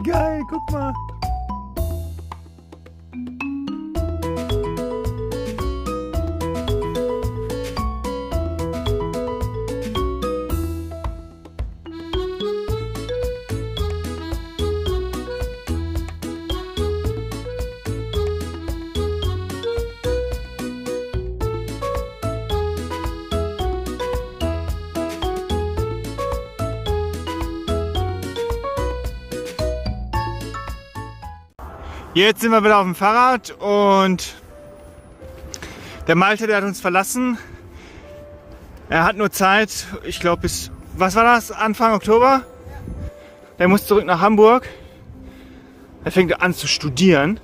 geil, guck mal. Jetzt sind wir wieder auf dem Fahrrad und der Malte, der hat uns verlassen. Er hat nur Zeit, ich glaube bis, was war das, Anfang Oktober? Der muss zurück nach Hamburg. Er fängt an zu studieren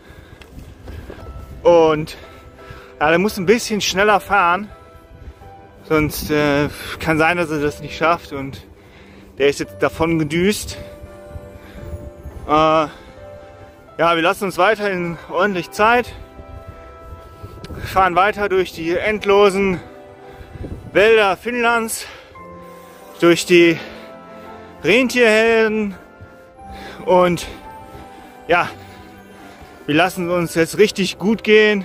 und ja, der muss ein bisschen schneller fahren, sonst kann sein, dass er das nicht schafft und der ist jetzt davon gedüst. Ja, wir lassen uns weiterhin ordentlich Zeit, fahren weiter durch die endlosen Wälder Finnlands, durch die Rentierhelden und ja, wir lassen uns jetzt richtig gut gehen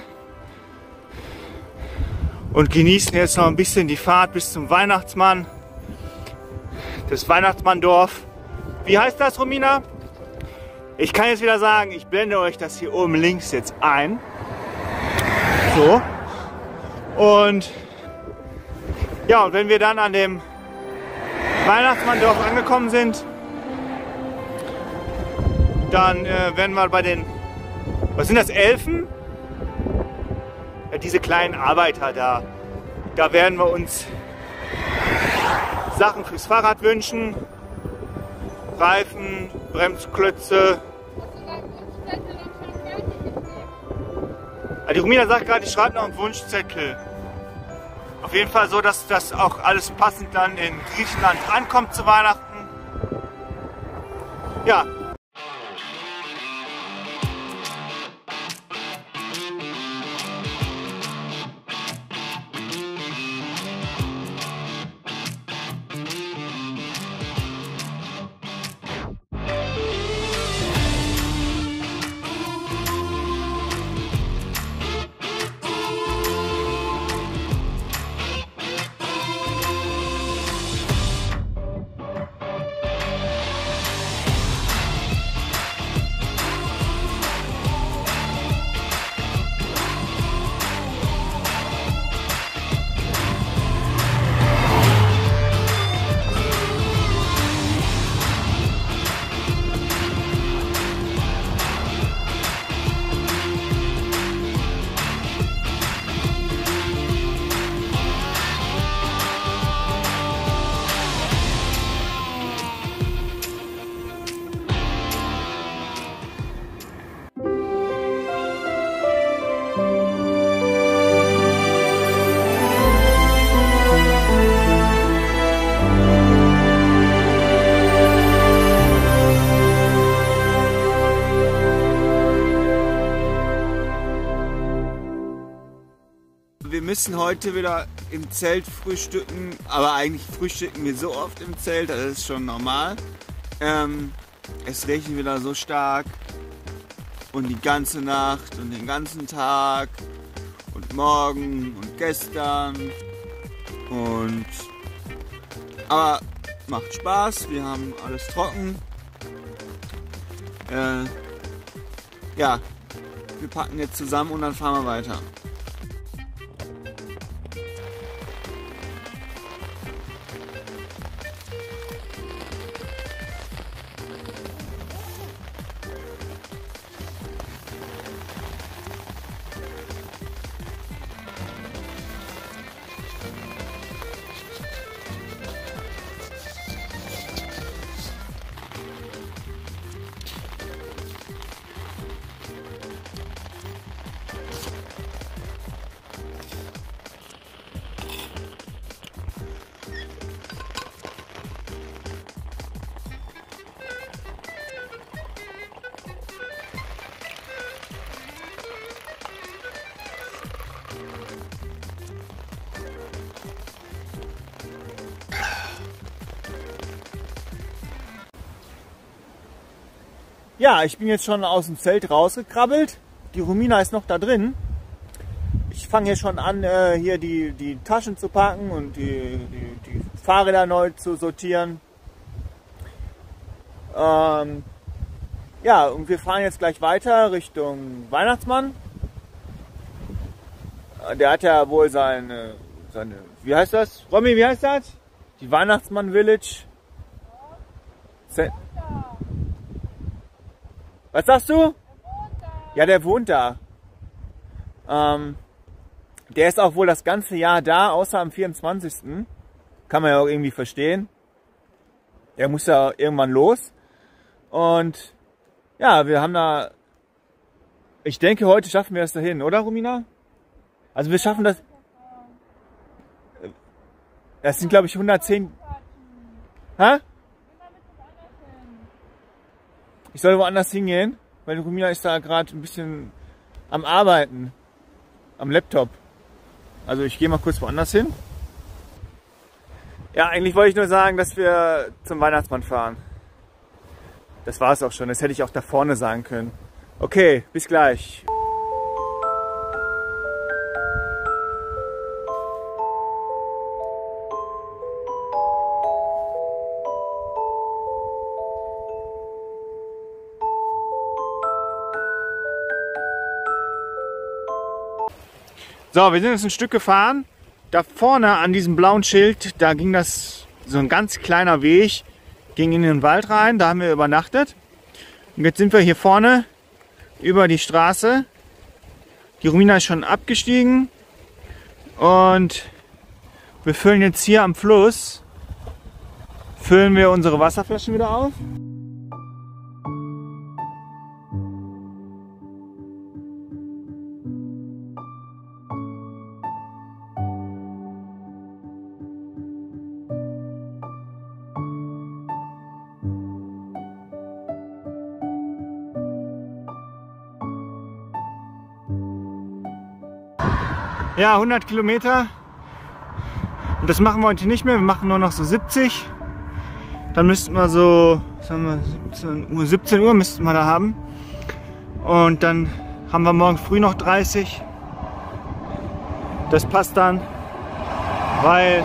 und genießen jetzt noch ein bisschen die Fahrt bis zum Weihnachtsmann, das Weihnachtsmanndorf. Wie heißt das, Romina? Ich kann jetzt wieder sagen, ich blende euch das hier oben links jetzt ein. So. Und ja, und wenn wir dann an dem Weihnachtsmanndorf angekommen sind, dann werden wir bei den, was sind das, Elfen? Ja, diese kleinen Arbeiter da. Da werden wir uns Sachen fürs Fahrrad wünschen. Reifen, Bremsklötze. Die Romina sagt gerade, ich schreibe noch einen Wunschzettel. Auf jeden Fall so, dass das auch alles passend dann in Griechenland ankommt zu Weihnachten. Ja. Wir müssen heute wieder im Zelt frühstücken, aber eigentlich frühstücken wir so oft im Zelt, das ist schon normal. Es regnet wieder so stark und die ganze Nacht und den ganzen Tag und morgen und gestern aber macht Spaß, wir haben alles trocken. Ja, wir packen jetzt zusammen und dann fahren wir weiter. Ja, ich bin jetzt schon aus dem Zelt rausgekrabbelt. Die Romina ist noch da drin. Ich fange hier schon an, hier die Taschen zu packen und die Fahrräder neu zu sortieren. Ja, und wir fahren jetzt gleich weiter Richtung Weihnachtsmann. Der hat ja wohl seine, wie heißt das? Romy, wie heißt das? Die Weihnachtsmann Village. Was sagst du? Ja, der wohnt da. Der ist auch wohl das ganze Jahr da, außer am 24. Kann man ja auch irgendwie verstehen. Der muss ja irgendwann los. Und ja, wir haben da... Ich denke, heute schaffen wir es dahin, oder Romina? Also wir schaffen das... Das sind, glaube ich, 110... Hä? Ich soll woanders hingehen, weil Romina ist da gerade ein bisschen am Arbeiten. Am Laptop. Also ich gehe mal kurz woanders hin. Ja, eigentlich wollte ich nur sagen, dass wir zum Weihnachtsmann fahren. Das war es auch schon. Das hätte ich auch da vorne sagen können. Okay, bis gleich. So, wir sind jetzt ein Stück gefahren. Da vorne an diesem blauen Schild, da ging das so ein ganz kleiner Weg, ging in den Wald rein, da haben wir übernachtet. Und jetzt sind wir hier vorne über die Straße. Die Romina ist schon abgestiegen und wir füllen jetzt hier am Fluss, füllen wir unsere Wasserflaschen wieder auf. Ja, 100 Kilometer. Und das machen wir heute nicht mehr. Wir machen nur noch so 70. Dann müssten wir so, sagen wir, 17 Uhr müssten wir da haben. Und dann haben wir morgen früh noch 30. Das passt dann, weil...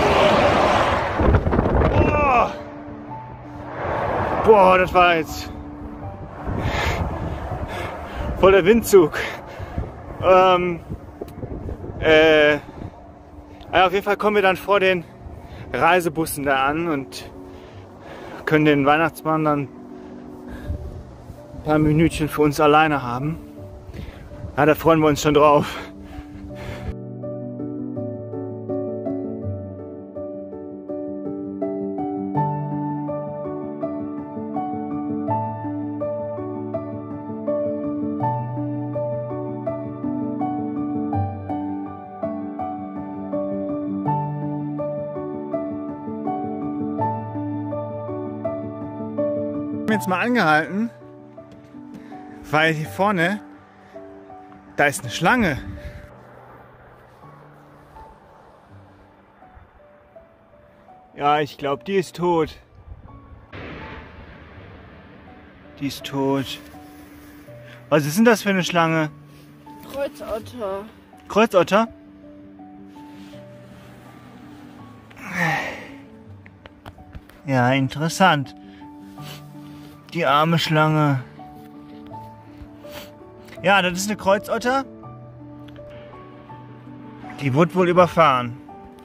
Boah, das war jetzt voll der Windzug. Auf jeden Fall kommen wir dann vor den Reisebussen da an und können den Weihnachtsmann dann ein paar Minütchen für uns alleine haben. Ja, da freuen wir uns schon drauf. Jetzt mal angehalten, weil hier vorne, da ist eine Schlange. Ja, ich glaube, die ist tot. Die ist tot. Was ist denn das für eine Schlange? Kreuzotter. Kreuzotter? Ja, interessant. Die arme Schlange. Ja, das ist eine Kreuzotter. Die wurde wohl überfahren.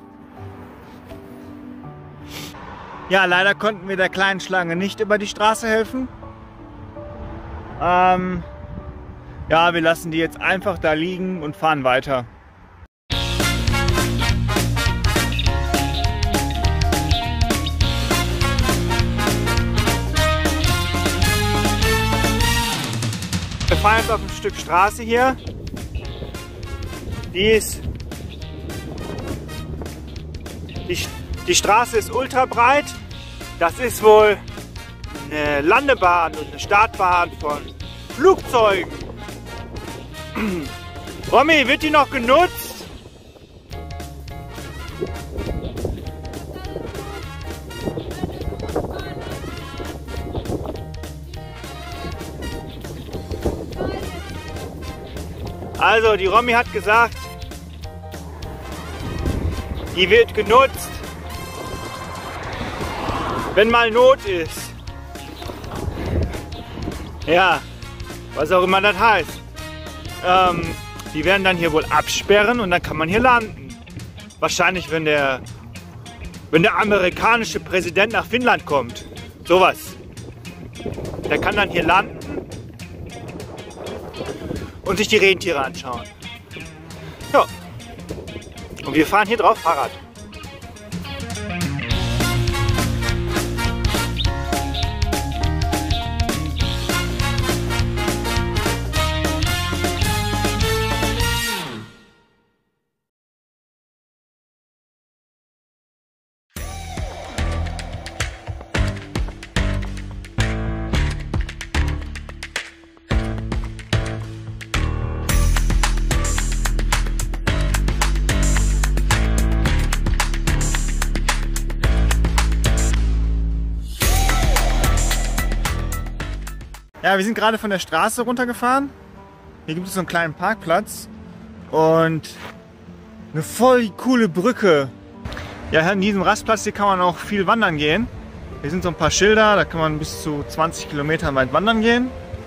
Ja, leider konnten wir der kleinen Schlange nicht über die Straße helfen. Ja, wir lassen die jetzt einfach da liegen und fahren weiter. Wir fahren jetzt auf ein Stück Straße hier. Die Straße ist ultra breit. Das ist wohl eine Landebahn und eine Startbahn von Flugzeugen. Romy, wird die noch genutzt? Also, die Romy hat gesagt, die wird genutzt, wenn mal Not ist. Ja, was auch immer das heißt. Die werden dann hier wohl absperren und dann kann man hier landen. Wahrscheinlich, wenn der amerikanische Präsident nach Finnland kommt. Sowas. Der kann dann hier landen und sich die Rentiere anschauen. Ja. Und wir fahren hier drauf Fahrrad. Ja, wir sind gerade von der Straße runtergefahren. Hier gibt es so einen kleinen Parkplatz und eine voll coole Brücke. Ja, an diesem Rastplatz hier kann man auch viel wandern gehen. Hier sind so ein paar Schilder, da kann man bis zu 20 Kilometer weit wandern gehen.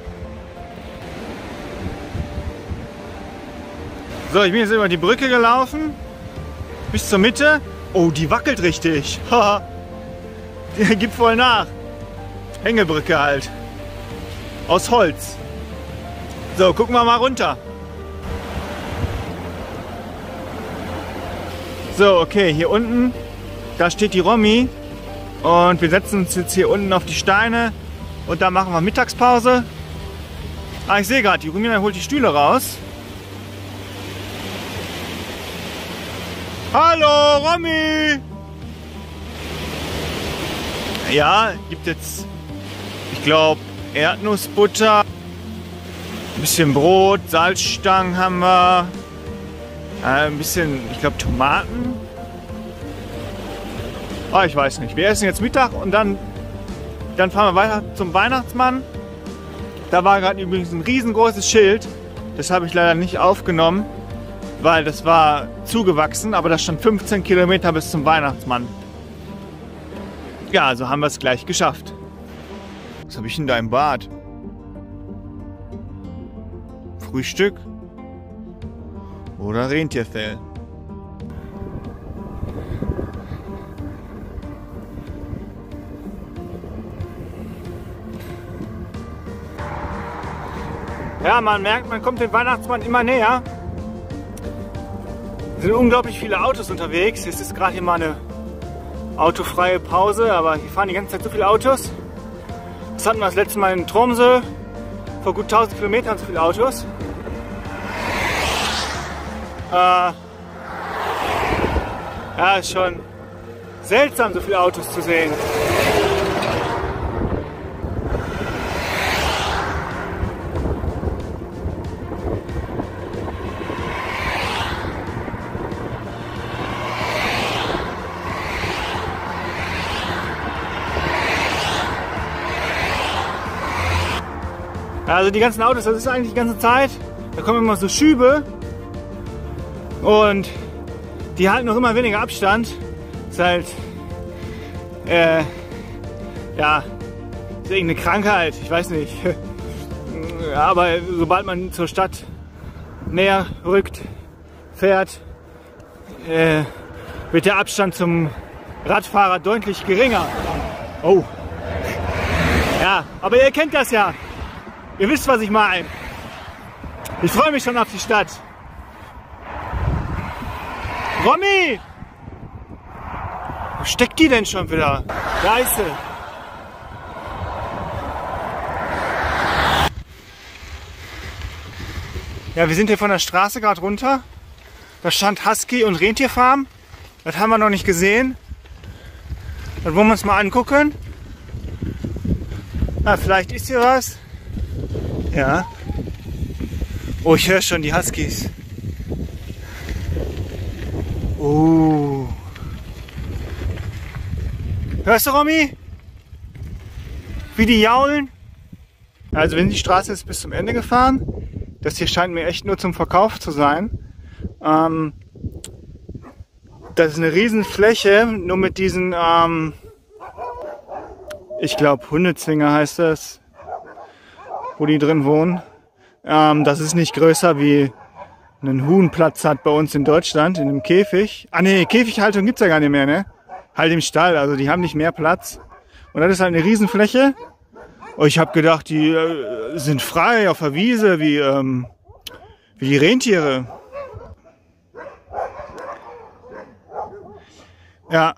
So, ich bin jetzt über die Brücke gelaufen, bis zur Mitte. Oh, die wackelt richtig. Die gibt voll nach. Hängebrücke halt. Aus Holz. So, gucken wir mal runter. So, okay, hier unten, da steht die Romy. Und wir setzen uns jetzt hier unten auf die Steine. Und da machen wir Mittagspause. Ah, ich sehe gerade, die Romina holt die Stühle raus. Hallo, Romy! Ja, gibt jetzt, ich glaube, Erdnussbutter, ein bisschen Brot, Salzstangen haben wir, ein bisschen, ich glaube, Tomaten. Ah, ich weiß nicht. Wir essen jetzt Mittag und dann fahren wir weiter zum Weihnachtsmann. Da war gerade übrigens ein riesengroßes Schild. Das habe ich leider nicht aufgenommen, weil das war zugewachsen, aber da stand 15 Kilometer bis zum Weihnachtsmann. Ja, also haben wir es gleich geschafft. Was habe ich in deinem Bad? Frühstück oder Rentierfell? Ja, man merkt, man kommt dem Weihnachtsmann immer näher. Es sind unglaublich viele Autos unterwegs. Es ist gerade hier mal eine autofreie Pause, aber hier fahren die ganze Zeit so viele Autos. Das hatten wir das letzte Mal in Tromsø, vor gut 1000 Kilometern so viele Autos. Ja, ist schon seltsam, so viele Autos zu sehen. Also die ganzen Autos, das ist eigentlich die ganze Zeit, da kommen immer so Schübe und die halten noch immer weniger Abstand. Ist halt, ja, ist irgendeine Krankheit, ich weiß nicht. Aber sobald man zur Stadt näher rückt, fährt, wird der Abstand zum Radfahrer deutlich geringer. Oh. Ja, aber ihr kennt das ja. Ihr wisst, was ich meine. Ich freue mich schon auf die Stadt. Romy! Wo steckt die denn schon wieder? Da ist sie. Ja, wir sind hier von der Straße gerade runter. Da stand Husky und Rentierfarm. Das haben wir noch nicht gesehen. Das wollen wir uns mal angucken. Na, vielleicht ist hier was. Ja. Oh, ich höre schon die Huskies. Oh. Hörst du, Romy? Wie die jaulen? Also wir sind die Straße jetzt bis zum Ende gefahren. Das hier scheint mir echt nur zum Verkauf zu sein. Das ist eine Riesenfläche, nur mit diesen, ich glaube Hundezwinger heißt das, wo die drin wohnen. Das ist nicht größer wie ein Huhn Platz hat bei uns in Deutschland, in einem Käfig. Ah ne, Käfighaltung gibt's ja gar nicht mehr, ne? Halt im Stall, also die haben nicht mehr Platz. Und das ist halt eine Riesenfläche. Und ich habe gedacht, die sind frei auf der Wiese, wie die Rentiere. Ja.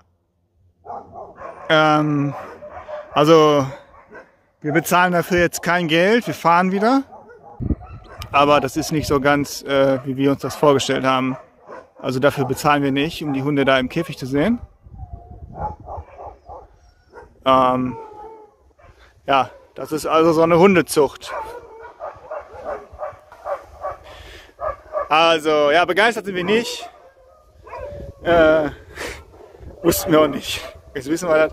Also, wir bezahlen dafür jetzt kein Geld, wir fahren wieder. Aber das ist nicht so ganz, wie wir uns das vorgestellt haben. Also dafür bezahlen wir nicht, um die Hunde da im Käfig zu sehen. Ja, das ist also so eine Hundezucht. Also, ja, begeistert sind wir nicht. Wussten wir auch nicht. Jetzt wissen wir das.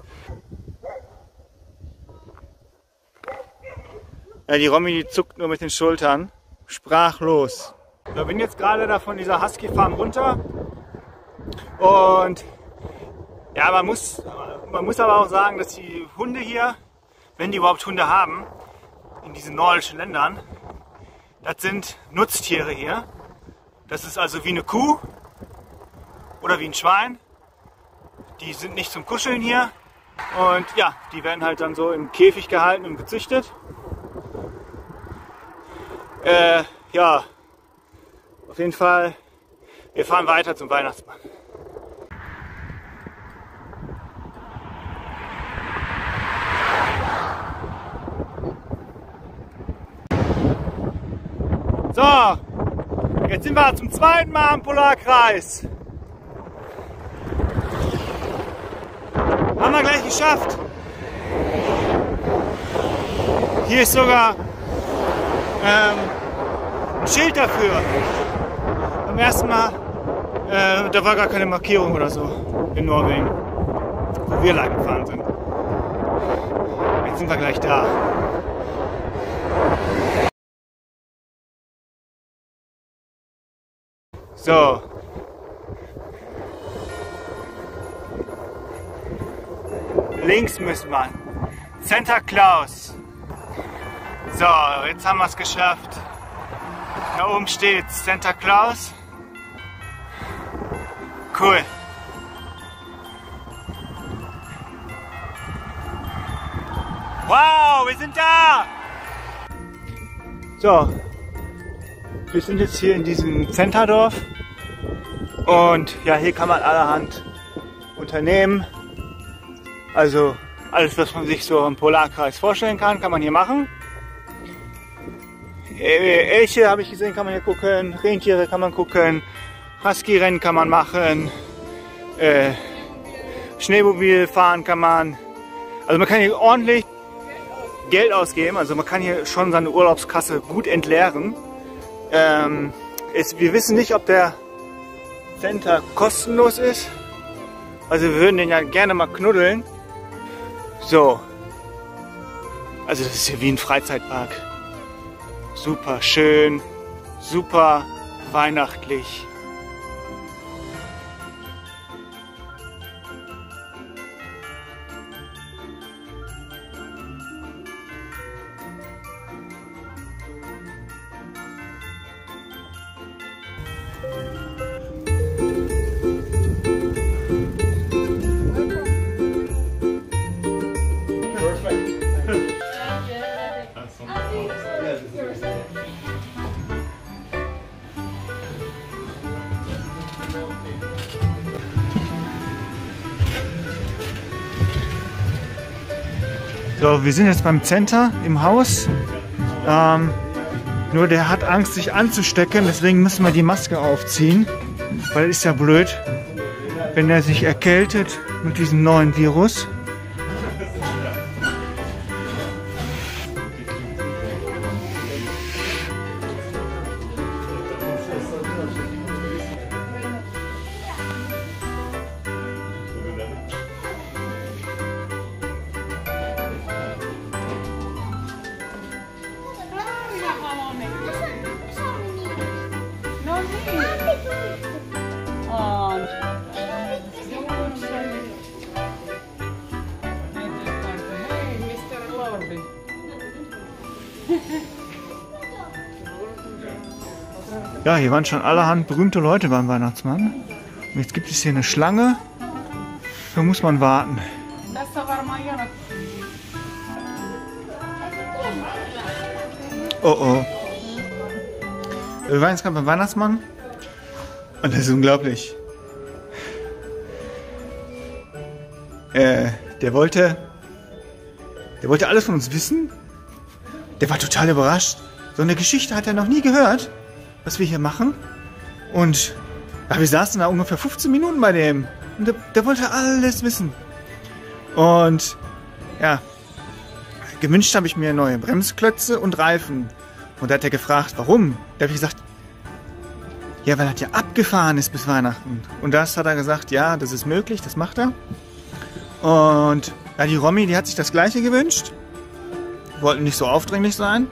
Ja, die Romy, die zuckt nur mit den Schultern. Sprachlos. Ich bin jetzt gerade da von dieser Husky Farm runter. Und ja, man muss aber auch sagen, dass die Hunde hier, wenn die überhaupt Hunde haben, in diesen nordischen Ländern, das sind Nutztiere hier. Das ist also wie eine Kuh oder wie ein Schwein. Die sind nicht zum Kuscheln hier. Und ja, die werden halt dann so im Käfig gehalten und gezüchtet. Ja, auf jeden Fall, wir fahren weiter zum Weihnachtsmann. So, jetzt sind wir zum zweiten Mal am Polarkreis. Haben wir gleich geschafft. Hier ist sogar ein Schild dafür. Beim ersten Mal, da war gar keine Markierung oder so in Norwegen, wo wir lang gefahren sind. Jetzt sind wir gleich da. So. Links müssen wir. Santa Claus. So, jetzt haben wir es geschafft. Da oben steht Santa Claus. Cool. Wow, wir sind da! So, wir sind jetzt hier in diesem Centerdorf. Und ja, hier kann man allerhand unternehmen. Also alles, was man sich so im Polarkreis vorstellen kann, kann man hier machen. Elche habe ich gesehen, kann man hier gucken. Rentiere kann man gucken. Husky-Rennen kann man machen. Schneemobil fahren kann man. Also man kann hier ordentlich Geld ausgeben. Also man kann hier schon seine Urlaubskasse gut entleeren. Wir wissen nicht, ob der Center kostenlos ist. Also wir würden den ja gerne mal knuddeln. So. Also das ist hier wie ein Freizeitpark. Super schön, super weihnachtlich. So, wir sind jetzt beim Center im Haus. Nur der hat Angst, sich anzustecken, deswegen müssen wir die Maske aufziehen. Weil es ist ja blöd, wenn er sich erkältet mit diesem neuen Virus. Ja, hier waren schon allerhand berühmte Leute beim Weihnachtsmann. Und jetzt gibt es hier eine Schlange. Da muss man warten. Oh oh. Wir waren jetzt gerade beim Weihnachtsmann. Und das ist unglaublich. Der wollte alles von uns wissen. Der war total überrascht. So eine Geschichte hat er noch nie gehört, was wir hier machen. Und ja, wir saßen da ungefähr 15 Minuten bei dem. Und der wollte alles wissen. Und ja, gewünscht habe ich mir neue Bremsklötze und Reifen. Und da hat er gefragt, warum? Da habe ich gesagt, ja, weil das ja abgefahren ist bis Weihnachten. Und das hat er gesagt, ja, das ist möglich, das macht er. Und ja, die Romy, die hat sich das Gleiche gewünscht. Wollten nicht so aufdringlich sein.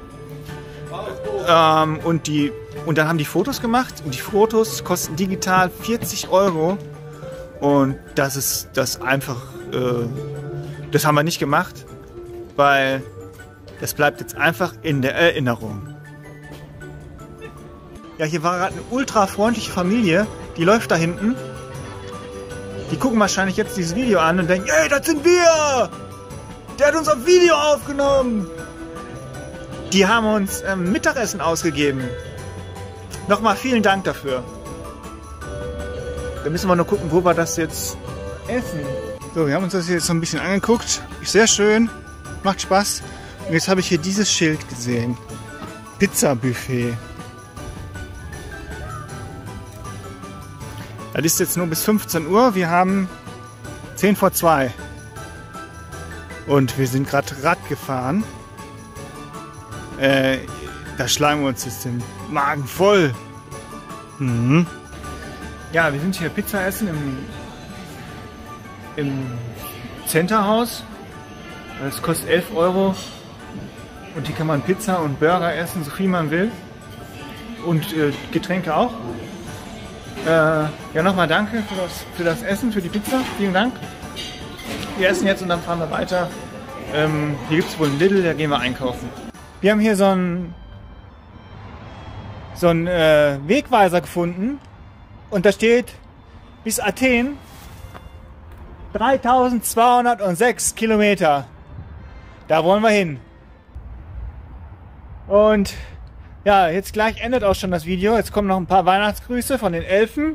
Und dann haben die Fotos gemacht. Und die Fotos kosten digital 40 €. Und das ist das einfach, das haben wir nicht gemacht, weil das bleibt jetzt einfach in der Erinnerung. Ja, hier war gerade eine ultra freundliche Familie, die läuft da hinten. Die gucken wahrscheinlich jetzt dieses Video an und denken, ey, das sind wir! Der hat uns auf Video aufgenommen! Die haben uns Mittagessen ausgegeben. Nochmal vielen Dank dafür. Da müssen wir nur gucken, wo wir das jetzt essen. So, wir haben uns das jetzt so ein bisschen angeguckt. Ist sehr schön, macht Spaß. Und jetzt habe ich hier dieses Schild gesehen. Pizza-Buffet. Das ist jetzt nur bis 15 Uhr. Wir haben 10 vor 2. Und wir sind gerade Rad gefahren. Da schlagen wir uns jetzt den Magen voll. Mhm. Ja, wir sind hier Pizza essen im Centerhaus. Das kostet 11 €. Und hier kann man Pizza und Burger essen, so viel man will. Und Getränke auch. Ja, nochmal danke für das Essen, für die Pizza. Vielen Dank. Wir essen jetzt und dann fahren wir weiter. Hier gibt es wohl einen Lidl, da gehen wir einkaufen. Wir haben hier so einen Wegweiser gefunden. Und da steht bis Athen 3206 Kilometer. Da wollen wir hin. Und ja, jetzt gleich endet auch schon das Video. Jetzt kommen noch ein paar Weihnachtsgrüße von den Elfen.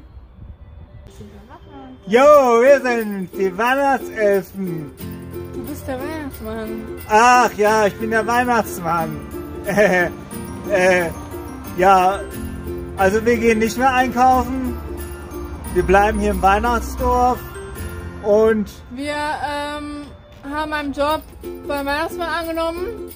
Jo, wir sind die Weihnachtselfen. Du bist der Weihnachtsmann. Ach ja, ich bin der Weihnachtsmann. Ja, also wir gehen nicht mehr einkaufen. Wir bleiben hier im Weihnachtsdorf. Und Wir haben einen Job beim Weihnachtsmann angenommen.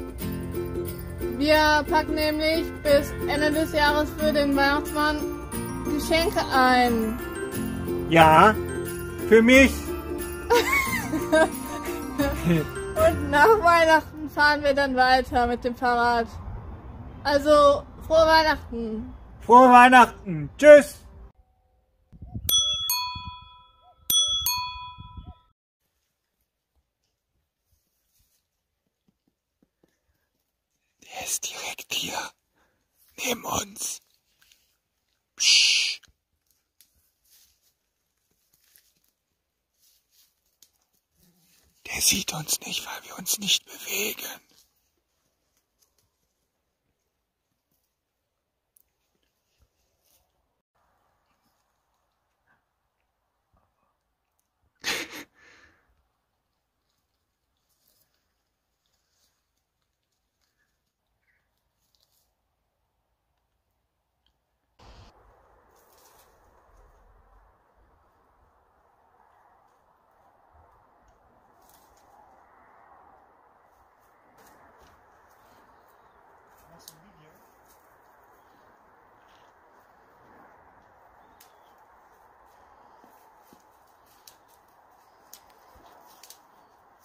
Wir packen nämlich bis Ende des Jahres für den Weihnachtsmann Geschenke ein. ja, für mich. Und nach Weihnachten fahren wir dann weiter mit dem Fahrrad. Also, frohe Weihnachten. Frohe Weihnachten. Tschüss. Der ist direkt hier. Neben uns. Psch. Der sieht uns nicht, weil wir uns nicht bewegen.